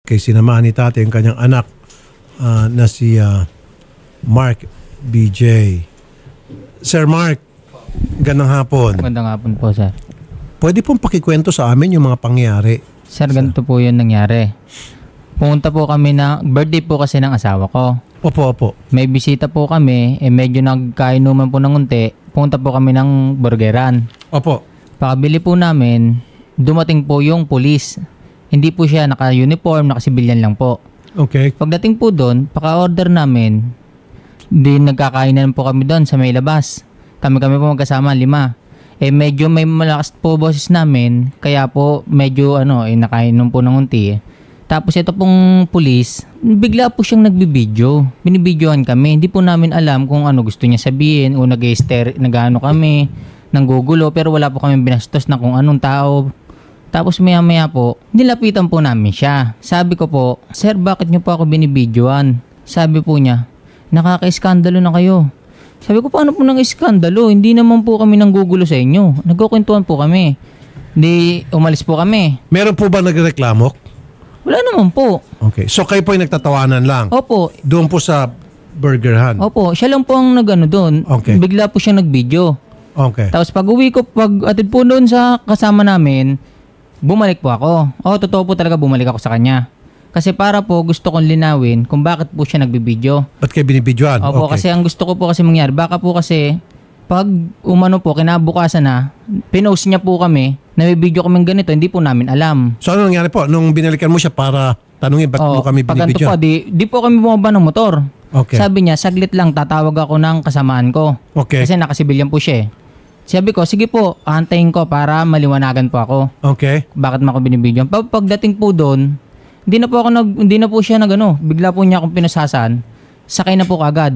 kay sinamahan ni tatay ang kanyang anak na si Mark BJ. Sir Mark, gandang hapon. Magandang hapon po, sir. Pwede pong pakikwento sa amin yung mga pangyayari? Sir, ganito po yun nangyari. Pumunta po kami na, birthday po kasi ng asawa ko. Opo. May bisita po kami, medyo nagkainuman po ng unti. Pumunta po kami ng burgeran. Opo. Pakabili po namin, dumating po yung pulis. Hindi po siya naka-uniform, naka-civilian lang po. Okay. Pagdating po doon, paka-order namin, nagkakainan po kami doon sa may labas. Kami po magkasama, 5. Medyo may malakas po boses namin, kaya po medyo nakainom po ng unti. Tapos ito pong pulis, bigla po siyang nagbibideo. Binibidyohan kami. Hindi po namin alam kung ano gusto niya sabihin o nag-ano kami, nanggugulo, pero wala po kami binastos na kung anong tao. Tapos maya-maya po, nilapitan po namin siya. Sabi ko po, "Sir, bakit niyo po ako binibidyohan?" Sabi po niya, "Nakaka-iskandalo na kayo." Sabi ko, "Paano po nang iskandalo? Hindi naman po kami nanggugulo sa inyo. Nagkukwentuhan po kami." Di umalis po kami. Meron po ba nagreklamo? Wala naman po. Okay. So kayo po ay nagtatawanan lang? Opo. Doon po sa burgerhan? Opo. Siya lang po ang nag-ano doon. Okay. Bigla po siya nag-video. Okay. Tapos pag uwi ko, pag atid po doon sa kasama namin, bumalik po ako. Totoo po talaga bumalik ako sa kanya. Kasi para po gusto kong linawin kung bakit po siya nagbibideo. Ba't kayo binibidyohan? Opo, Okay. kasi ang gusto ko po kasi mangyari, baka po kasi pag kinabukasan na, pinost niya po kami, nabibidyo kaming ganito, hindi po namin alam. So ano nangyari po? Nung binalikan mo siya para tanungin ba't mo kami Pagkanto binibidyohan? po, di po kami bumaba ng motor. Okay. Sabi niya, saglit lang, tatawag ako ng kasamaan ko. Okay. Kasi nakasibilyan po siya eh. Sabi ko, sige po, aantayin ko para maliwanagan po ako. Okay. Bakit mo ako binibidyo? Pagdating po doon, hindi na po siya bigla po niya akong pinasasan. Sakay na po kagad.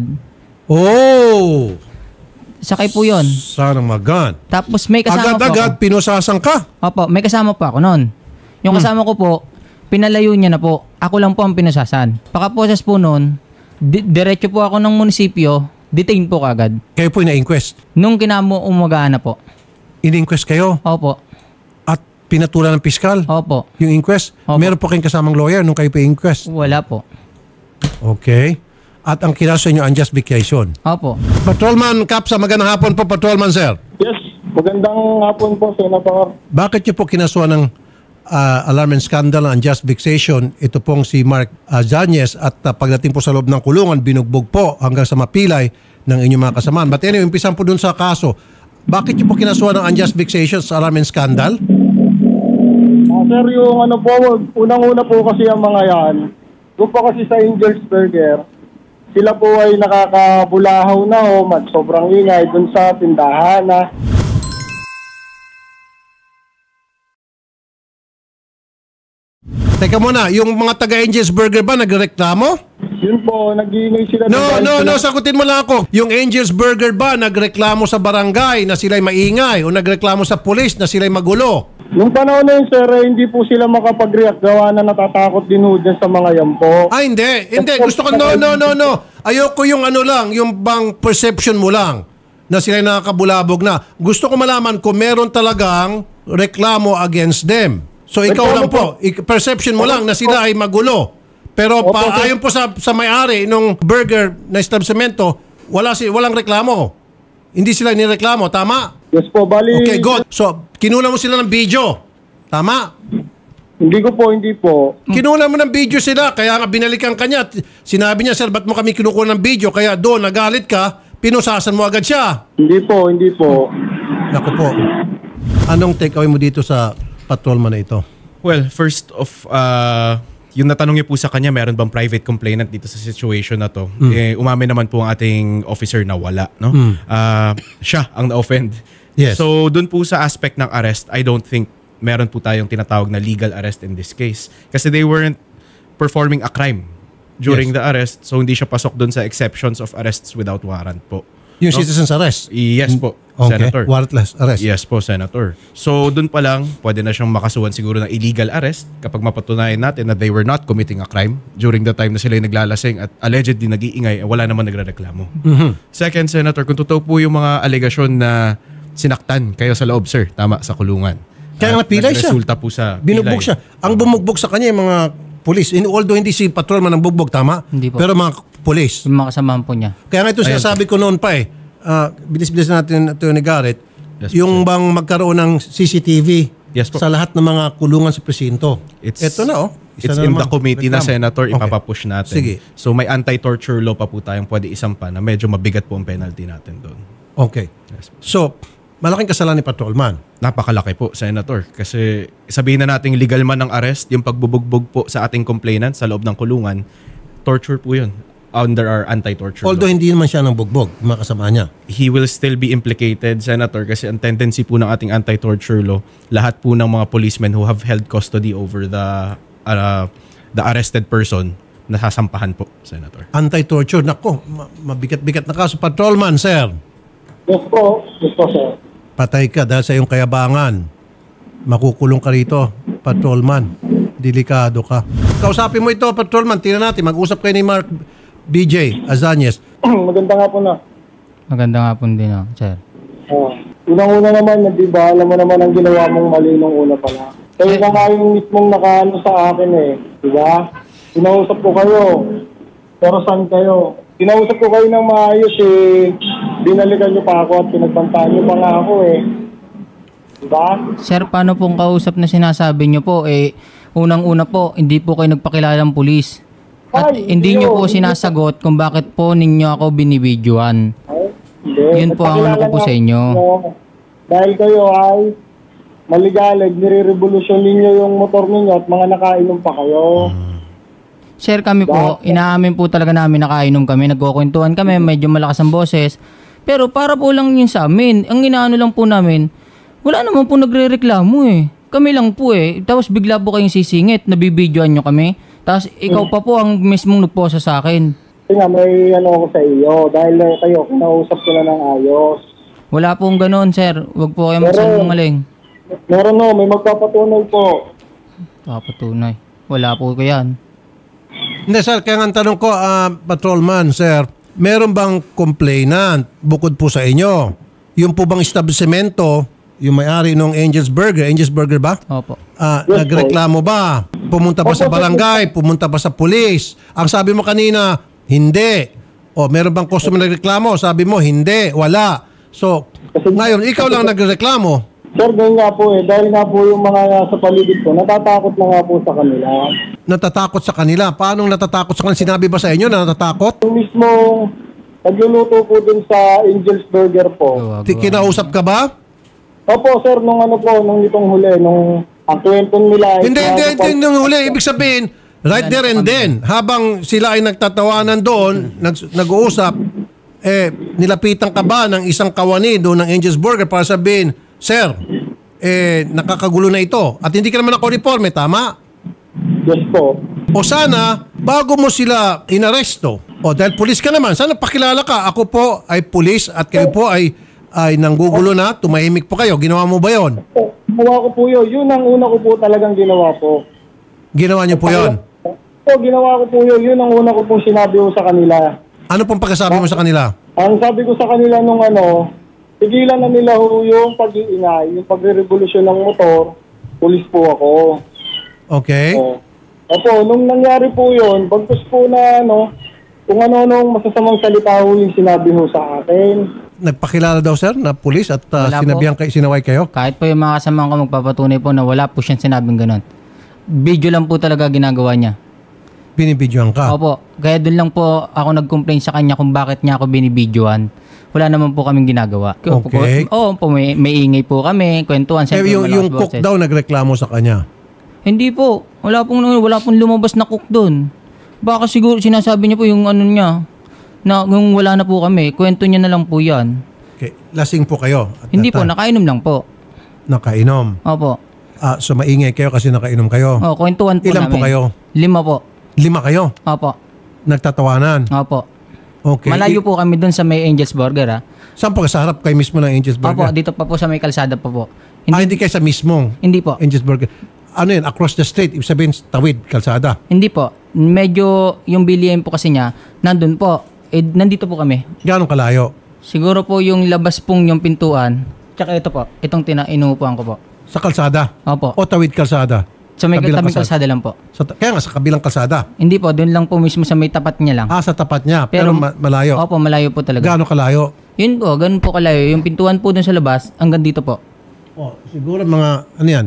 Oh! Sakay po yon. Sana magan. Tapos may kasama po Agad-agad, ako. pinusasang ka. Opo, may kasama po ako noon. Yung kasama ko po, pinalayo niya na po. Ako lang po ang pinasasan. Pagkaposes po noon, diretso po ako ng munisipyo, detain po kagad. Kayo po na-inquest. Nung umagaan na po. In-inquest kayo Opo. at pinatulan ng piskal. Opo. Yung inquest, Opo. meron po kayong kasamang lawyer nung kayo po inquest. Wala po. Okay. At ang kinaso nyo, unjust vacation. Opo. Patrolman Kapsa, magandang hapon po, Patrolman Sir. Yes, magandang hapon po, Senator. Bakit nyo po kinasuhan ng alarm and scandal ng unjust vexation ito pong si Mark Zanyes at pagdating po sa loob ng kulungan, binugbog po hanggang sa mapilay ng inyong mga kasamaan. But anyway, umpisan po dun sa kaso. Bakit nyo po kinasuhan ng unjust vexation sa alarm and scandal? Sir, yung unang-una po kasi ang mga yan, doon po kasi sa Angel's Burger, sila po ay nakakabulahaw na at sobrang ingay doon sa tindahan na. Teka muna, yung mga taga-Angel's Burger ba nagreklamo? Yun po, nag-iingay sila. No, sagutin mo lang ako. Yung Angel's Burger ba nagreklamo sa barangay na sila'y maingay o nagreklamo sa pulis na sila'y magulo? Nung panahon na yun, sir, hindi po sila makapag-react. Gawa na natatakot din ho dyan sa mga yan po. Hindi. Gusto ko, no. Ayoko yung yung bang perception mo lang na sila'y nakakabulabog na. Gusto ko malaman kung meron talagang reklamo against them. So ikaw lang po, perception mo lang na sila ay magulo. Pero ayon po sa may-ari nung burger na establishmento, walang reklamo. Hindi sila nireklamo, tama? Yes po, bali. Okay, good. So, kinula mo sila ng video. Tama? Hindi po. Kinula mo ng video sila, kaya nga binalikan ka niya. Sinabi niya, "Sir, ba't mo kami kinukuha ng video?" Kaya doon, nagalit ka, pinusasan mo agad siya. Hindi po. Naku po. Anong take away mo dito sa patrolman na ito? Well, first of, yung natanong niyo po sa kanya, meron bang private complainant dito sa situation na to? Umamin naman po ang ating officer na wala. No? Siya ang na-offend. Yes. So, dun po sa aspect ng arrest, I don't think meron po tayong tinatawag na legal arrest in this case. Kasi they weren't performing a crime during the arrest. So, hindi siya pasok dun sa exceptions of arrests without warrant po. Yung citizen's arrest? Yes po, Okay. Senator. Warrantless arrest? Yes po, Senator. So, dun pa lang, pwede na siyang makasuhan siguro ng illegal arrest kapag mapatunayan natin na they were not committing a crime during the time na sila yung naglalasing at allegedly nag-iingay, wala naman nagrereklamo. Second, Senator, kung totoo po yung mga alegasyon na sinaktan kayo sa loob, sir, tama, sa kulungan. Kaya nga pilay siya. Nagresulta po sa Binugbog pilay. siya. Ang bumugbog sa kanya yung mga pulis. Although hindi si patrolman ang bugbog, tama? Hindi po. Pero mga pulis. Yung mga kasamahan po niya. Kaya nga ito sinasabi ko noon pa bilis-bilis natin ito ni Garrett, Yes po, yung bang magkaroon ng CCTV Yes po. sa lahat ng mga kulungan sa presinto. Ito na It's Isa na in naman. the committee na, Reklamo. Senator, Okay. ipapapush natin. Sige. So may anti-torture law pa po tayong pwede isampa na medyo mabigat po ang penalty natin doon. Okay. Yes po. So, malaking kasalanan ni patrolman. Napakalaki po, Senator. Kasi sabihin na nating legal man ang arrest, yung pagbubugbog po sa ating complainant sa loob ng kulungan, torture po yun under our anti-torture Although law. hindi naman siya ng bugbog, yung mga kasama niya. He will still be implicated, Senator, kasi ang tendency po ng ating anti-torture law, lahat po ng mga policemen who have held custody over the arrested person, nasasampahan po, Senator. Anti-torture. Nako, mabigat-bigat na kaso. Patrolman, sir. Yes po, sir. Patay ka dahil sa iyong kayabangan. Makukulong ka rito, patrolman. Delikado ka. Kausapin mo ito, patrolman. Tingnan natin. Mag-usap kayo ni Mark BJ Azanyes. Maganda nga po na. Maganda nga po din, sir. Unang-una naman, di ba, alam mo naman ang ginawa mong mali nung una pa lang. Kayo na nga yung mismong nakaano sa akin di ba? Kinausap ko kayo. Pero saan kayo? Kinausap ko kayo ng maayos binalikan niyo pa ako at pinagbantaan niyo pa nga ako Di ba? Sir, paano pong kausap na sinasabi niyo po? Unang-una po, hindi po kayo nagpakilalang pulis. At Ay, hindi niyo po hindi sinasagot kung bakit po ninyo ako binibidyoan. Hindi. Yun po ang ano ko po sa inyo. Dahil kayo ay maligalig, nire-revolusyon ninyo yung motor ninyo at mga nakainom pa kayo. Sir, kami po, inaamin po talaga namin nakainom kami, nagkukwentuhan kami, medyo malakas ang boses. Pero para po lang yun sa amin. Ang inaano lang po namin, wala naman po nagre-reklamo Kami lang po Tapos bigla po kayong sisingit, nabibidyoan nyo kami. Tapos ikaw pa po ang mismong nagposa sa akin. Kasi nga, may ano ako sa iyo. Dahil kayo, kinausap ko na ng ayos. Wala pong ganoon, sir. Huwag po kayo magsalungaling. Meron may magpapatunay po. Papatunay. Wala po ko yan. Hindi, sir. Kaya nga ang tanong ko, patrolman, sir, meron bang complainant bukod po sa inyo? Yung po bang establishmento, yung may-ari ng Angel's Burger ba? Opo. Yes, Nagreklamo ba? Pumunta ba sa barangay? Pumunta ba sa pulis? Ang sabi mo kanina, hindi. O meron bang customer nagreklamo? Sabi mo, hindi. Wala. So, ngayon, ikaw lang nagreklamo. Sir, ganyan nga po Dahil nga po yung mga nasa paligid ko, natatakot na nga po sa kanila. Natatakot sa kanila. Paano natatakot sa kanila? Sinabi ba sa inyo na natatakot? Yung mismong nagluluto po dun sa Angel's Burger po. Kinausap ka ba? Opo, sir, nung itong huli, nung ang kwento nila. Hindi. Nung huli, ibig sabihin, right there and then, habang sila ay nagtatawanan doon, nag-uusap, nilapitan ka ba ng isang kawani doon ng Angel's Burger para sabihin, sir, nakakagulo na ito. At hindi ka naman ako-reforme, tama? Yes po. O sana, bago mo sila inaresto, dahil pulis ka naman, sana pakilala ka, ako po ay pulis at kayo po ay nanggugulo na, tumahimik po kayo. Ginawa mo ba yon? Ginawa ko po yun. Yun ang una ko po talagang ginawa po. Ginawa niyo po yon? Ginawa ko po yun. Yun ang una ko po sinabi ko sa kanila. Ano pong pagkasabi mo sa kanila? Ang sabi ko sa kanila nung tigilan na nila yung pag-iingay, yung pagre-revolusyon ng motor, pulis po ako. Okay. Opo, nung nangyari po yun, bagkus po na kung ano-anong masasamang salita yung sinabi ho sa akin. Nagpakilala daw sir na pulis at Wala sinaway kayo? Kahit po yung mga kasama ko magpapatunay po na wala po siyang sinabing ganun. Video lang po talaga ginagawa niya. Binibidyoan ka? Opo. Kaya doon lang po ako nag-complain sa kanya kung bakit niya ako binibidyoan. Wala naman po kaming ginagawa. Okay. Oo po, may ingay po kami, kwentuhan. Yung cook daw nagreklamo sa kanya? Hindi po. Wala pong lumabas na cook doon. Baka siguro sinasabi niya po yung niya, na yung wala na po kami, kwento niya na lang po yan. Okay. Lasing po kayo? Hindi po, nakainom lang po. Nakainom? Opo. So maingay kayo kasi nakainom kayo? Kwentuhan po Ilan namin. po kayo? 5 po. 5 kayo? Opo. Nagtatawanan? Opo. Okay. Malayo po kami doon sa may Angel's Burger Saan po sa harap kayo mismo ng Angel's Opo, Burger? dito pa po sa may kalsada pa po. Hindi kayo sa mismong Hindi po. Angel's Burger. Ano yun? Across the street? Ibig sabihin, tawid, kalsada? Hindi po. Medyo yung bilihan po kasi niya, nandun po. Nandito po kami. Gano'ng kalayo? Siguro po yung labas pong yung pintuan. Tsaka ito po. Itong inuupuan ko po. Sa kalsada? Opo. O tawid kalsada? Sa may Kabilang tabing kalsada lang po. Kaya nga, sa kabilang kalsada. Hindi po, doon lang po mismo sa may tapat niya lang. Sa tapat niya. Pero, malayo. Opo, malayo po talaga. Gaano kalayo? Yun po, ganun po kalayo. Yung pintuan po doon sa labas, hanggang dito po. Siguro mga,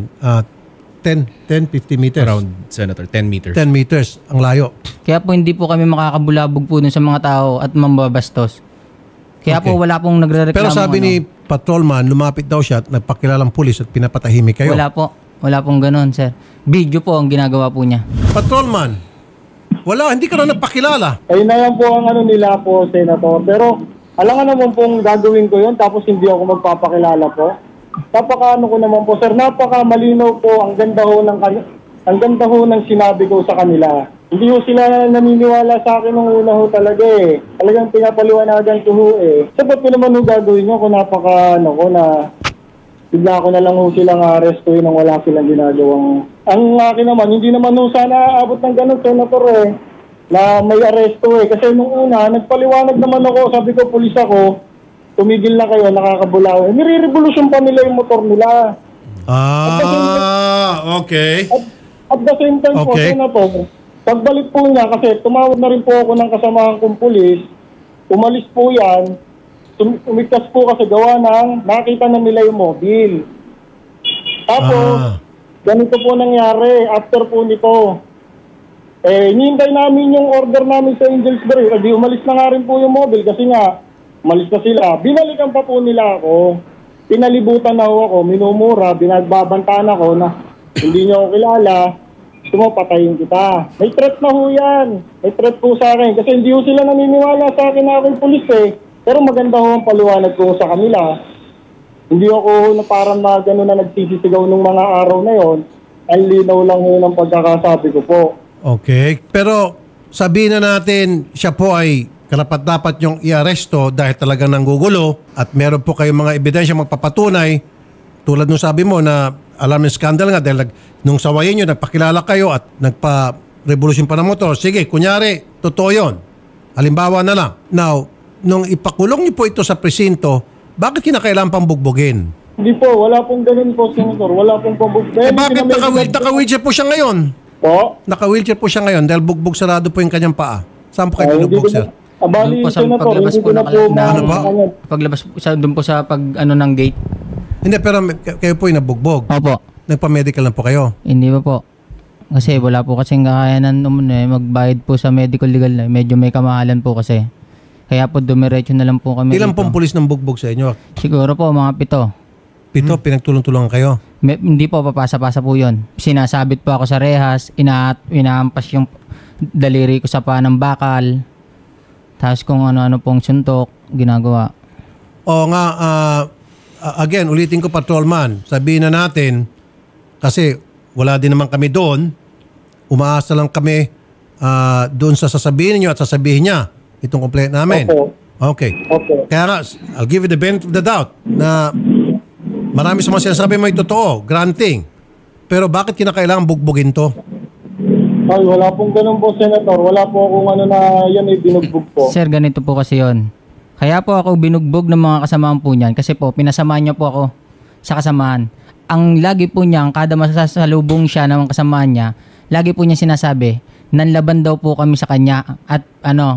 10, 15 meters. Around, Senator, 10 meters. 10 meters ang layo. Kaya po hindi po kami makakabulabog po doon sa mga tao at mambabastos. Kaya Okay. po wala pong nagrereklamo. Pero sabi ni patrolman, lumapit daw siya at nagpakilalang pulis at pinapatahimik kayo. Wala po. Wala pong ganun, sir. Video po ang ginagawa po niya. Patrolman, hindi ka na nagpakilala. Ayun na yan po ang ano nila po, Senator. Pero alangan naman pong gagawin ko yun tapos hindi ako magpapakilala po. Napaka ko naman po, sir. Napaka malinaw po. Ang ganda ho ng sinabi ko sa kanila. Hindi ho sila naniniwala sa akin nung una ho talaga eh. Talagang pinapaliwanagan ko ho eh. So ba't ko naman ho gagawin nyo kung bigla ko na lang ho silang arrestuin nang wala silang ginagawang. Ang akin naman, hindi naman ho sana aabot ng ganun, Senator eh, na may aresto eh. Kasi nung una, nagpaliwanag naman ako, sabi ko, pulis ako, tumigil na kayo, nakakabulaw. Nire-revolution pa nila yung motor nila. Okay. At the same time po, Okay. Senator, pagbalik po niya, kasi tumawag na rin po ako ng kasamahan kong pulis, umalis po yan, umigtas po kasi gawa ng nakita na nila yung mobile. Tapos, ganito po nangyari after po nito. Hinihintay namin yung order namin sa Angelsbury. Di umalis na nga rin po yung mobile kasi nga, umalis na sila. Binalikan pa po nila ako. Pinalibutan na ako, minumura, binagbabantaan ako na hindi niyo ako kilala. Gusto mo, patayin kita. May threat na ho yan. May threat po sa akin. Kasi hindi ho sila naniniwala sa akin na ako'y pulis eh. Pero maganda ho ang paliwanag ko sa kanila. Hindi ako na parang gano'n na nagsisisigaw nung mga araw na yon. Ang linaw lang ho ng pagkakasabi ko po. Okay. Pero sabihin na natin, siya po ay karapat-dapat yung i-aresto dahil talagang nanggugulo at meron po kayong mga ebidensya magpapatunay tulad nung sabi mo na alam ng scandal nga dahil nung sawayin nyo, nagpakilala kayo at nagpa-revolution pa ng motor. Sige, kunyari, totoo yun. Halimbawa na lang. Now, nung ipakulong niyo po ito sa presinto, bakit kinakailangan pang bugbugin? Hindi po, wala pong ganun po, Senator. Wala pong pabugay. Bakit naka-wheelchair po siya ngayon? Po? Naka-wheelchair po siya ngayon dahil bugbog sarado po yung kanyang paa. Saan po kayo binugbog, sir? Abali, Doon po sa Senator, paglabas hindi po ko na po Ano ba? Paglabas po doon po sa ng gate. Hindi, pero kayo po yung nabugbog. Opo. Nagpa-medical na po kayo. Hindi pa po. Kasi wala po kasing kakayanan magbayad po sa medical legal na. Medyo may kamahalan po kasi. Kaya po dumiretso na lang po kami Ilang dito. pong pulis ng bugbog sa inyo? Siguro po mga 7. 7, pinagtulong-tulungan kayo. Hindi po, papasa-pasa po yun. Sinasabit po ako sa rehas, inaampas yung daliri ko sa paa ng bakal. Tapos kung ano-ano pong suntok, ginagawa. O nga, again, ulitin ko, patrolman, sabihin na natin, kasi wala din naman kami doon, umaasa lang kami doon sa sasabihin niyo at sasabihin niya itong complaint namin. Opo. Okay. Okay. Kaya nga, I'll give you the benefit of the doubt na marami sa mga sinasabi mo ay totoo, granting. Pero bakit kinakailangan bugbugin to? Ay, wala pong ganun po, Senator. Wala po akong na yan ay binugbog po. Sir, ganito po kasi yon. Kaya po ako binugbog ng mga kasamahan po niyan kasi po pinasamahan niya po ako sa kasamahan. Ang lagi po niya, kada masasalubong siya ng kasamahan niya, lagi po niya sinasabi, nanlaban daw po kami sa kanya at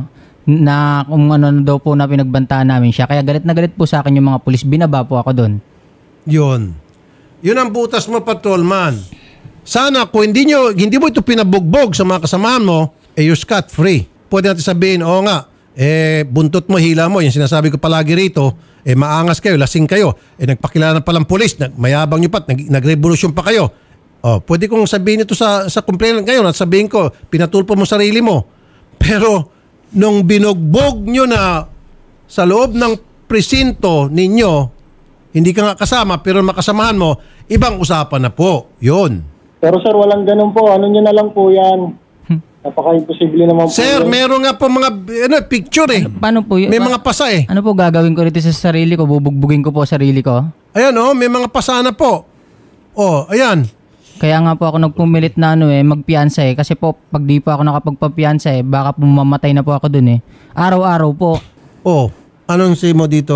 na kung ano daw po na pinagbantaan namin siya. Kaya galit na galit po sa akin yung mga pulis, binaba po ako doon. Yun. Yun ang butas mo, patrolman. Sana kung hindi mo ito pinabugbog sa mga kasamahan mo, you're scot-free. Pwede natin sabihin, oo nga, buntot mo, hila mo, yung sinasabi ko palagi rito, maangas kayo, lasing kayo, nagpakilala palang pulis, mayabang nyo pa, nag-revolution pa kayo. Pwede kong sabihin ito sa complainant ngayon at sabihin ko, pinatulpo mo sarili mo. Pero, nung binugbog nyo na sa loob ng presinto ninyo, hindi ka nga kasama, pero makasamahan mo, ibang usapan na po. Yun. Pero sir, walang ganun po. Ano nyo na lang po yan. Napaka-imposible naman po. Sir, yan. meron nga po mga picture eh. Paano po yun? May mga pasa eh. Ano po gagawin ko rito sa sarili ko? Bubugbugin ko po sarili ko? Ayan may mga pasa na po. Ayan. Kaya nga po ako nagpumilit na magpiyansa kasi po pag di pa ako nakapagpapiyansa baka po mamatay na po ako dun Araw-araw po. Anong say mo dito?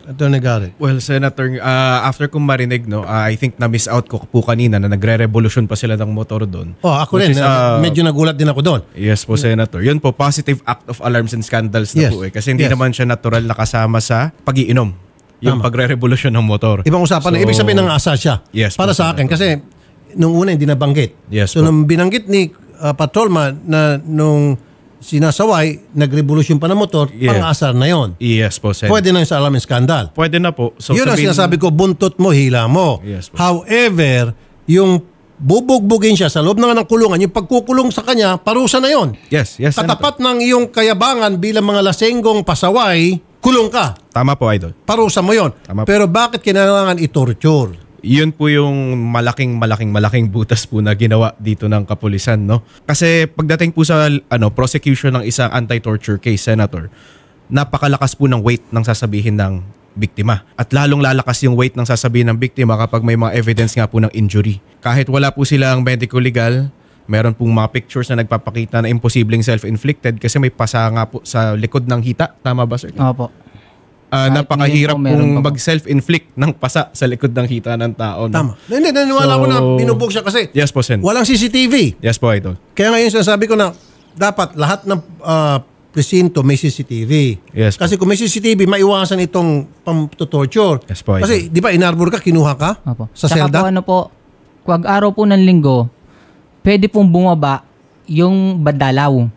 Attorney Garrett? Well, Senator, after kong marinig, no, I think na-miss out ko po kanina na nagre-revolution pa sila ng motor doon. Oh, ako rin. Medyo nagulat din ako doon. Yes po, Senator. Yun po, positive act of alarms and scandals na Yes. po eh. Kasi hindi Yes. naman siya natural na kasama sa pag-iinom. Yung pagre-revolution ng motor. Ibang usapan na. Ibig sabihin ng asa siya. Yes, Para po, sa akin. Senator. Kasi nung una hindi nabanggit. Yes, so po. nung binanggit ni Patrolman na nung sinasaway, nag-revolution pa ng motor, Yeah. pang-asar na yon. Yes po, Senator. Pwede na yung sa alarm and scandal. Pwede na po. So, Yun ang sinasabi ko, buntot mo, hila mo. Yes, po. However, yung bubugbugin siya sa loob na nga ng kulungan, yung pagkukulong sa kanya, parusa na yon. Yes, yes, Senator. Katapat ng iyong kayabangan bilang mga lasenggong pasaway, kulong ka. Tama po, Idol. Parusa mo yon. Tama po. Pero bakit kinailangan i-torture? Yun po yung malaking butas po na ginawa dito ng kapulisan, no? Kasi pagdating po sa prosecution ng isang anti-torture case, Senator, napakalakas po ng weight ng sasabihin ng biktima. At lalong lalakas yung weight ng sasabihin ng biktima kapag may mga evidence nga po ng injury. Kahit wala po silang medical legal, meron pong mga pictures na nagpapakita na imposibleng self-inflicted kasi may pasa nga po sa likod ng hita. Tama ba, sir? Opo. Napakahirap ngayon po, meron pong pa po. mag-self-inflict ng pasa sa likod ng hita ng tao. No? Tama. Hindi, naniwala So, ko na binubog siya kasi Yes po, Sen. walang CCTV. Yes po, Idol. Kaya ngayon sinasabi ko na dapat lahat ng presinto may CCTV. Yes po. Kasi kung may CCTV, maiwasan itong pang-torture. Yes po, Idol. Kasi di ba inarbor ka, kinuha ka Opo. sa Tsaka selda? po, kwag araw po ng linggo, pwede pong bumaba yung badalaw.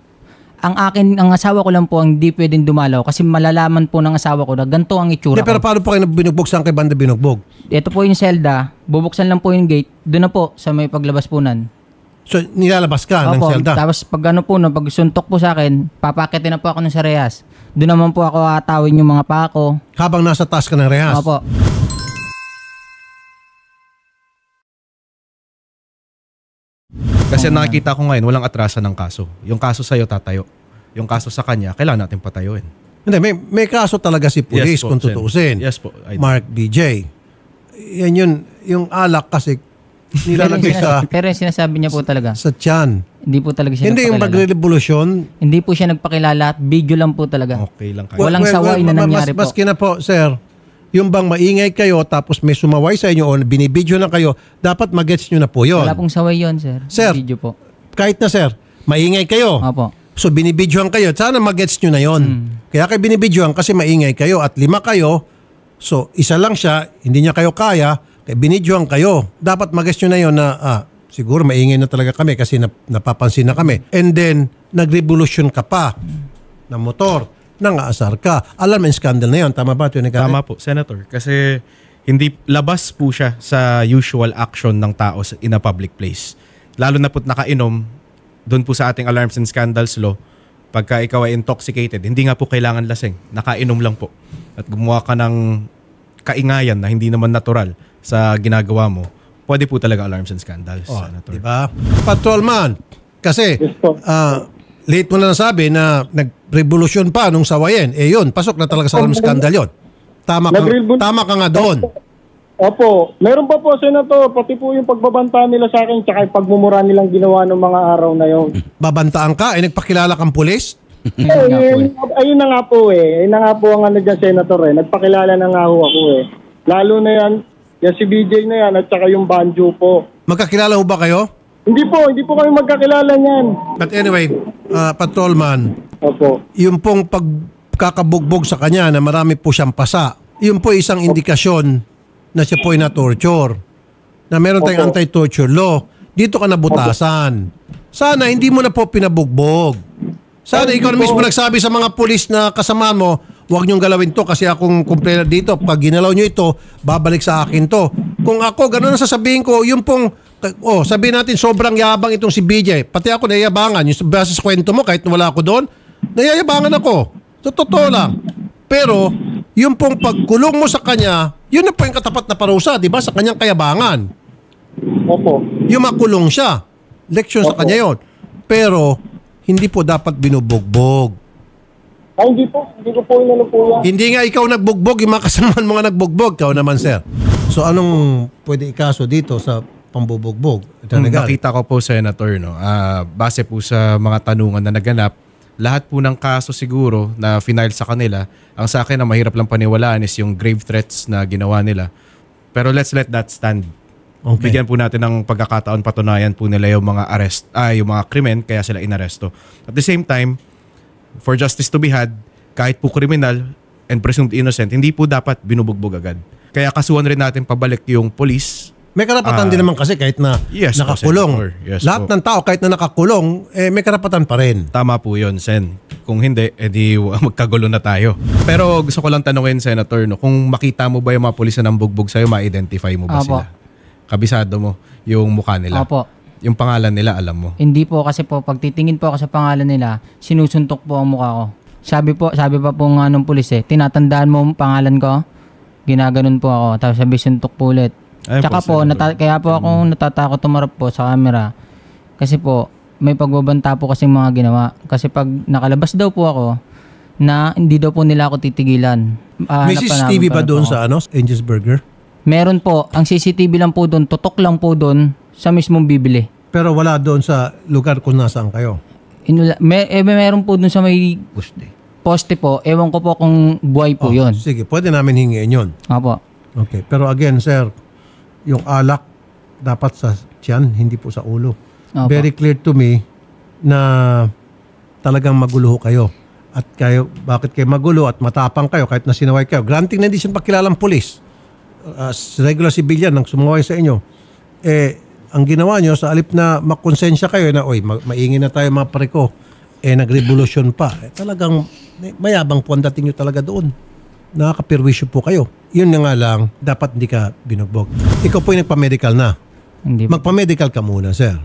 Ang asawa ko lang po ang hindi pwedeng dumalaw kasi malalaman po ng asawa ko na ganito ang itsura Hindi, pero ko. paano po kayo binugbog? Saan kayo banda binugbog? Ito po yung selda, bubuksan lang po yung gate, doon na po sa may paglabas po nan. So, nilalabas ka ng Opo, selda? tapos pag ano po, no, pag suntok po sa akin, papakitin na po ako ng sarehas. Doon naman po ako atawin yung mga paa ko. Habang nasa taas ka ng rehas? Opo. Kasi nakikita ko ngayon, walang atrasan ng kaso. Yung kaso sa'yo, tatayo. Yung kaso sa kanya, kailangan natin patayuin. Hindi, may kaso talaga si police Yes po, kung Sen. tutuusin. Yes po, Idol. Mark BJ. Yan yun, yung alak kasi nilalagay Pero yung sinasabi niya po talaga, sa tiyan. hindi po talaga siya Hindi yung nagpakilala. magre-revolusyon. Hindi po siya nagpakilala at video lang po talaga. Okay lang kayo. Walang saway na nangyari po. Maski na po, sir, yung bang maingay kayo tapos may sumaway sa inyo o binibidyo na kayo, dapat magets nyo na po yun. Wala pong saway yun, sir. Sir. Video po. Kahit na, sir, maingay kayo. Opo. So binibidyohan kayo. Sana magets nyo na yon. Kaya kayo binibidyohan kasi maingay kayo at 5 kayo. So isa lang siya, hindi niya kayo kaya, kaya binidyohan kayo. Dapat magets nyo na yon na siguro maingay na talaga kami kasi napapansin na kami. And then nag-revolution ka pa ng motor. Nangaasar ka. Alarm and scandal na yon. Tama ba? Tama po, Senator. Kasi hindi labas po siya sa usual action ng tao in a public place. Lalo na po't nakainom, doon po sa ating alarms and scandals law, pagka ikaw ay intoxicated, hindi nga po kailangan lasing. Nakainom lang po. At gumawa ka ng kaingayan na hindi naman natural sa ginagawa mo, pwede po talaga alarms and scandals, Senator. Diba? Patrolman, kasi Yes po. late mo na nasabi na nag-revolution pa nung sawayin. Eh yun, pasok na talaga sa alarm scandal yun. Tama ka nga doon. Opo. Meron pa po, Senator, pati po yung pagbabanta nila sa akin tsaka yung pagmumura nilang ginawa ng mga araw na yon. Babantaan ka, nagpakilala kang pulis. Ayun na nga po eh. Ayun na nga po ang ano dyan, Senator eh. Nagpakilala na nga ho ako eh. Lalo na yan si BJ na yan at saka yung Banjo po. Magkakilala ho ba kayo? Hindi po kami magkakilala niyan. But anyway, patrolman, Opo. yung pong pagkakabugbog sa kanya na marami po siyang pasa, yun po isang indikasyon na siya po ay na-torture. Na meron tayong Opo. anti-torture law. Dito ka nabutasan. Sana hindi mo na po pinabugbog. Sana ikaw na mismo nagsabi sa mga pulis na kasamahan mo, huwag niyong galawin to kasi akong complainer dito. Pag ginalaw niyo ito, babalik sa akin to. Kung ako, gano'n ang sasabihin ko, yung pong, sabihin natin sobrang yabang itong si BJ. Pati ako nayayabangan. Yung base sa kwento mo, kahit wala ako doon, nayayabangan ako. So, totoo lang. Pero, yung pong pagkulong mo sa kanya, yun na po yung katapat na parusa, di ba? Sa kanyang kayabangan. Opo. Yung makulong siya. Leksyon sa Opo. kanya yon. Pero, hindi po dapat binubugbog. Ay, hindi po. Hindi ko po inano po yan. Hindi nga ikaw nagbugbog, yung mga kasamahan mga nagbugbog. Ikaw naman, sir. So, anong pwede ikaso dito sa pambubugbog? Nakita ko po, Senator, no, base po sa mga tanungan na naganap, lahat po ng kaso siguro na final sa kanila, ang sa akin na mahirap lang paniwalaan is yung grave threats na ginawa nila. Pero let's let that stand. Okay. Bigyan po natin ng pagkakataon, patunayan po nila yung mga yung mga krimen kaya sila inaresto. At the same time, for justice to be had, kahit po kriminal and presumed innocent, hindi po dapat binubugbog agad. Kaya kasuhan rin natin pabalik yung police. May karapatan din naman kasi kahit na Yes, nakakulong. Senator. Yes, Lahat po. ng tao kahit na nakakulong, may karapatan pa rin. Tama po yun, Sen. Kung hindi, edi magkagulo na tayo. Pero gusto ko lang tanungin, Senator, no, kung makita mo ba yung mga pulis na nambugbog sa'yo, ma-identify mo ba Apo. sila? Kabisado mo yung mukha nila? Opo. Yung pangalan nila, alam mo? Hindi po kasi po, pag titingin po ako sa pangalan nila, sinusuntok po ang mukha ko. Sabi pa po nga nung pulis tinatandaan mo ang pangalan ko? Ginaganon po ako. Tapos sabi, suntok po ulit. Ayun Tsaka po, Senator. kaya po ako natatakot tumarap po sa camera. Kasi po, may pagbabanta po kasing mga ginawa. Kasi pag nakalabas daw po ako, na hindi daw po nila ako titigilan. May CCTV ba doon sa Angel's Burger? Meron po. Ang CCTV lang po doon, tutok lang po doon sa mismong bibili. Pero wala doon sa lugar kung nasaan kayo. Meron po doon sa may poste po. Ewan ko po kung buhay po yun. Sige, pwede namin hingin yun. Opo. Okay. Pero again, sir, yung alak dapat sa tiyan, hindi po sa ulo. Opo. Very clear to me na talagang magulo kayo. At kayo, bakit kayo magulo at matapang kayo kahit na sinaway kayo? Granting na hindi siya pakilalang pulis. Regular civilian nang sumaway sa inyo. Ang ginawa nyo, sa alip na makonsensya kayo na, maingin na tayo mga pare ko, nag-revolution pa. Talagang mayabang po ang dating nyo talaga doon. Nakakapirwisyo po kayo. Yun na nga lang, dapat hindi ka binugbog. Ikaw po yung nagpa-medical na. Hindi po. Magpa-medical ka muna, sir.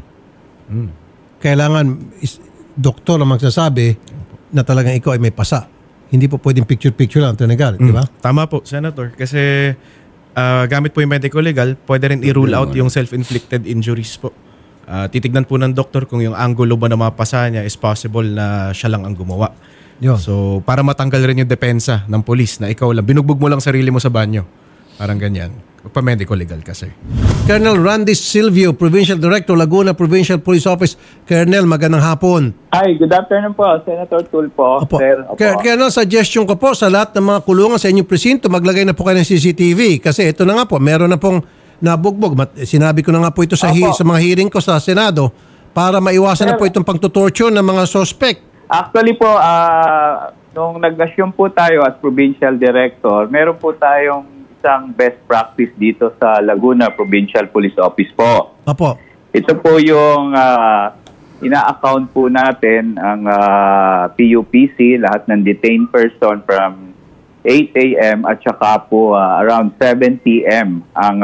Kailangan, doktor ang magsasabi na talagang ikaw ay may pasa. Hindi po pwedeng picture-picture lang, Senegal, di ba? Tama po, Senator. Kasi gamit po yung medical legal, pwede rin i-rule out yung self-inflicted injuries po. Titignan po ng doktor kung yung angulo ba na mapasa niya is possible na siya lang ang gumawa. Yun. So, para matanggal rin yung depensa ng polis na ikaw lang, binugbog mo lang sarili mo sa banyo. Parang ganyan. Pa-medical legal ka, sir. Colonel Randy Silvio, Provincial Director, Laguna Provincial Police Office. Colonel, magandang hapon. Hi, good afternoon po, Senator Tulfo. Opo. Sir, opo. Colonel, suggestion ko po sa lahat ng mga kulungan sa inyong presinto, maglagay na po kayo ng CCTV. Kasi ito na nga po, meron na pong nabugbog. Sinabi ko na nga po ito sa mga hearing ko sa Senado para maiwasan na po itong pangtutorture ng mga suspect. Actually po, nung nag-assume po tayo as Provincial Director, meron po tayong isang best practice dito sa Laguna Provincial Police Office po. Opo. Ito po yung ina-account po natin ang PUPC, lahat ng detained person from 8 a.m. at saka po around 7 p.m. ang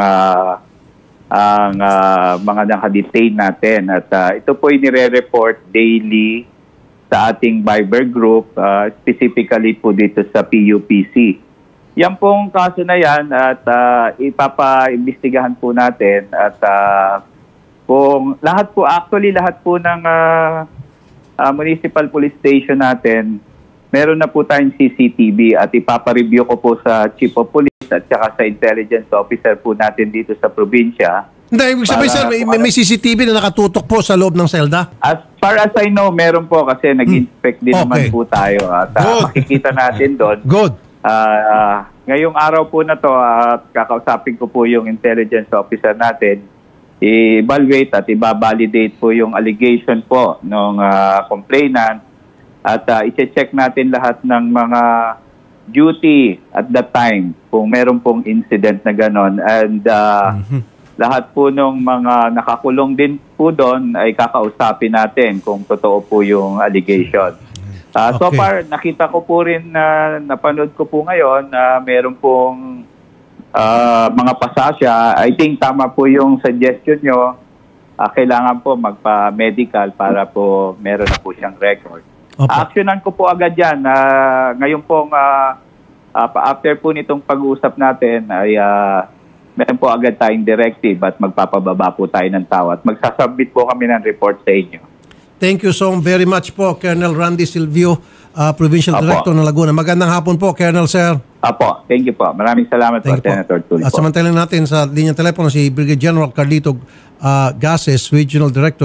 mga nakadetain natin. At ito po yung nire-report daily sa ating Viber group, specifically po dito sa PUPC. Yan pong kaso na yan at ipapa-imbestigahan po natin at kung lahat po ng municipal police station natin, meron na po tayong CCTV at ipapa-review ko po sa Chief of Police at saka sa Intelligence Officer po natin dito sa probinsya. Hindi, ibig sabihin, sir, may CCTV na nakatutok po sa loob ng selda? As far as I know, meron po kasi nag-inspect din naman po tayo at makikita natin doon. Good. Ngayong araw po na to at kakausapin ko po yung intelligence officer natin, i-evaluate at i-validate po yung allegation po ng complainant at i-check natin lahat ng mga duty at that time kung meron pong incident na ganon and lahat po ng mga nakakulong din po doon ay kakausapin natin kung totoo po yung allegation. So far, nakita ko po rin na napanood ko po ngayon na meron pong mga pasasya. I think tama po yung suggestion nyo. Kailangan po magpa-medical para po meron na po siyang record. Actionan ko po agad yan. Ngayon pong after po nitong pag-uusap natin ay meron po agad tayong directive at magpapababa po tayo ng tawad. Magsasubmit po kami ng report sa inyo. Thank you so very much po, Colonel Randy Silvio, Provincial Director ng Laguna. Magandang hapon po, Colonel, sir. Apo, thank you po. Maraming salamat po, Senator Tulfo. At samantalang natin sa linyang telepono si Brigadier General Carlito Gases, Regional Director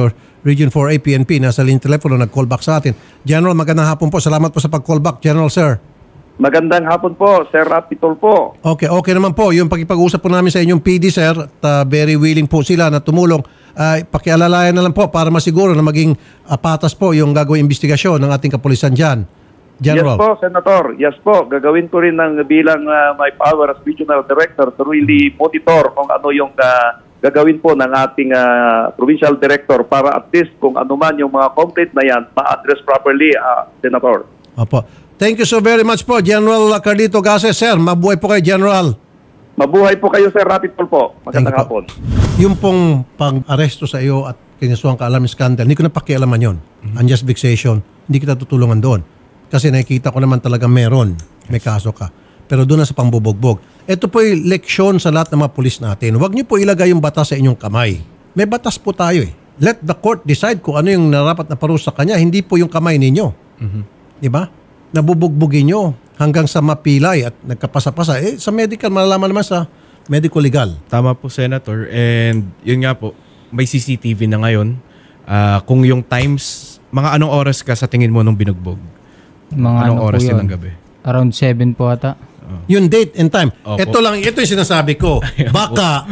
Region 4A PNP, nasa linya telepono, nag-call back sa atin. General, magandang hapon po. Salamat po sa pag-call back, General, sir. Magandang hapon po, Sir Rapitol po. Okay naman po. Yung pag-usap po namin sa inyong PD, sir, at very willing po sila na tumulong. Pakialalayan na lang po para masiguro na maging patas po yung gagawing investigasyon ng ating kapulisan dyan. General. Yes po, Senator. Yes po. Gagawin ko rin ng bilang my power as Regional Director to really monitor kung ano yung gagawin po ng ating Provincial Director para at least kung ano man yung mga complaint na yan, ma-address properly, Senator. Opo. Thank you so very much po, General Carlito Gases, sir. Mabuhay po kayo, General. Mabuhay po kayo, Sir Rapitol po. Magandang hapon. Yung pong pang-aresto sa iyo at kinasuhan ka alarm scandal, hindi ko na pakialaman yun. Unjust vexation, hindi kita tutulungan doon. Kasi nakikita ko naman talaga may kaso ka. Pero doon na sa pambubogbog. Ito po yung leksyon sa lahat ng mga pulis natin. Huwag niyo po ilagay yung batas sa inyong kamay. May batas po tayo eh. Let the court decide kung ano yung narapat na parusa sa kanya, hindi po yung kamay ninyo. Diba? Nabubugbugin nyo hanggang sa mapilay at nagkapasa-pasa. Sa medical, malalaman naman sa medical legal. Tama po, Senator. And yun nga po, may CCTV na ngayon. Kung yung times, mga anong oras ka sa tingin mo nung binugbog? Mga Anong ano oras po yun yun? ng gabi? Around 7 po ata. Yung date and time. Opo. Ito yung sinasabi ko. Baka,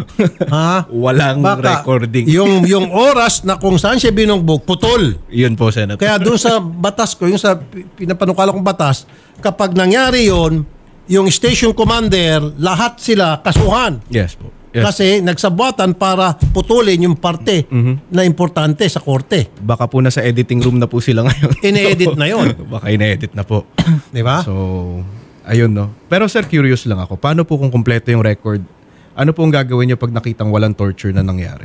Walang recording. Yung oras na kung saan siya binugbog, putol. Yun po, Senator. Kaya doon sa batas ko, yung sa pinapanukala kong batas, kapag nangyari yon, yung station commander, lahat sila kasuhan. Yes po. Yes. Kasi nagsabuatan para putulin yung parte na importante sa korte. Baka po nasa editing room na po sila ngayon. Ine-edit na yon. Baka ine-edit na po. Di ba? So, ayun no. Pero sir, curious lang ako. Paano po kung kumpleto yung record? Ano po ang gagawin niyo pag nakitang walang torture na nangyari?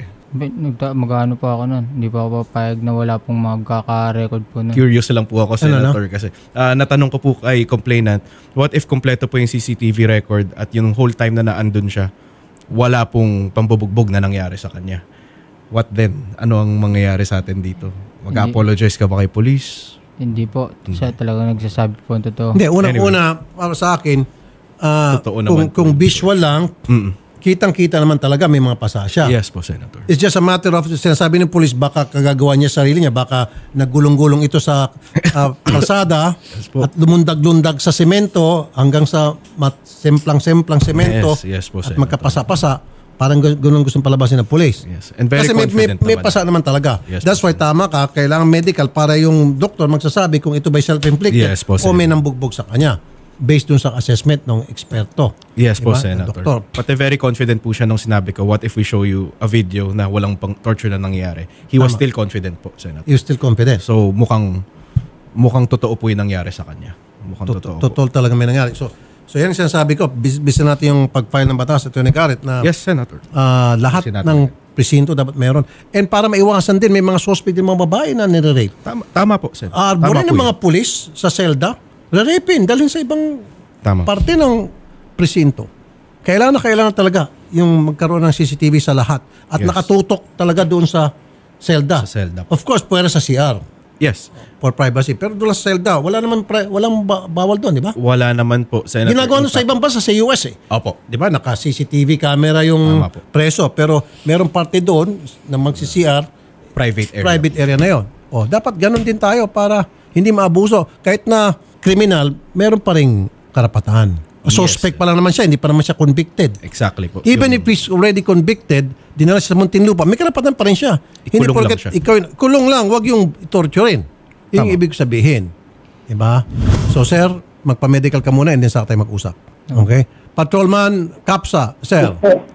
Mag-ano pa ako nun. Hindi pa ako papayag na wala pong magkaka-record po nun. Curious lang po ako, Senator, kasi natanong ko po kay complainant, what if kumpleto po yung CCTV record at yung whole time na naandun siya, wala pong pambubugbog na nangyari sa kanya? What then? Ano ang mangyayari sa atin dito? Mag-apologize ka ba kay police? Hindi po. Siya talaga nagsasabi po ang totoo. Hindi, unang-una, para sa akin, Totoo naman kung visual lang, kitang-kita naman talaga may mga pasasya. Yes po, Senator. It's just a matter of, sinasabi ng police, baka kagagawa niya sarili niya, baka naggulong-gulong ito sa kalsada at lumundag-lundag sa semento hanggang sa semplang-semplang semento Yes po, at Senator. magkapasa-pasa. Parang ganun gustong palabasin ng police. Yes. And very Kasi confident may naman. pasa naman talaga. Yes, That's why tama ka, kailangan medical para yung doktor magsasabi kung ito ba'y self-inflicted Yes po, o may Senator. nambugbog sa kanya based dun sa assessment ng eksperto. Yes po, Diba? Senator. Doktor. Pati very confident po siya nung sinabi ko, what if we show you a video na walang pang torture na nangyari? He was still confident po, Senator. You're still confident. So mukhang totoo po yung nangyari sa kanya. Mukhang totoo po. Totoo talaga may nangyari. So yan ang sinasabi ko, bisa natin yung pag-file ng batas at yung nag-arit na Yes, Senator. lahat Sinabi ng presinto dapat meron. And para maiwasan din, may mga suspect din mga babae na nire-rape. Tama po, Senator. Arborin Tama ng po mga pulis sa selda, re-rapein, dalhin sa ibang Tama. parte ng presinto. Kailangan talaga yung magkaroon ng CCTV sa lahat at Yes. nakatutok talaga doon sa selda. Sa selda. Of course, pwera sa CR Yes. for privacy. Pero doon sa selda, wala naman walang bawal doon, di ba? Wala naman po, Senator. Ginagawa doon sa ibang bansa, sa US eh. Opo. Di ba? Naka-CCTV camera yung Tama po. preso. Pero merong parte doon na magsi-CR, Private area. private area na yon. O, dapat ganun din tayo para hindi maabuso. Kahit na criminal, meron pa ring karapatan. Suspect pa lang naman siya, hindi pa naman siya convicted. Exactly po. Even if he's already convicted, dinala siya sa Muntinlupa, may karapatan pa rin siya. Ikulong lang porket siya. Kulong lang, wag yung torturein. Yun yung ibig sabihin. Diba? So sir, magpa-medical ka muna and then saka tayo mag-usap. Okay? Patrolman Kapsa, sir.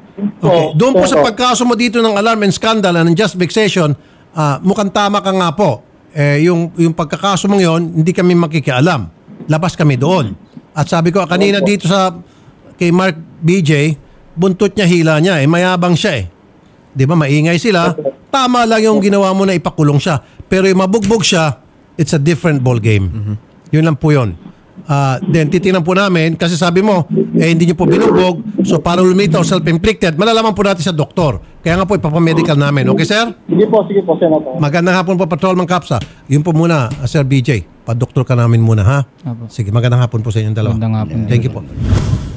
Okay. Doon po sa pagkaso mo dito ng alarm and scandal and unjust vexation, mukhang tama ka nga po. Yung pagkakaso mong yon, hindi kami makikialam. Labas kami doon. At sabi ko kanina dito kay Mark BJ, buntot niya, hila niya mayabang siya Di ba, maingay sila. Tama lang yung ginawa mo na ipakulong siya. Pero yung mabugbog siya, it's a different ball game. Yun lang po yun. Then titingnan po namin, kasi sabi mo, hindi niyo po binugbog, so parang lumitaw, self-inflicted, malalaman po natin sa doktor. Kaya nga po ipapamedical namin. Okay, sir? Sige po, Senator. Magandang hapon po, Patrolman Kapsa. Yun po muna, Sir BJ. Pa-doktor ka namin muna, ha? Apo. Sige, magandang hapon po sa inyong dalawa. Magandang hapon. Thank you po.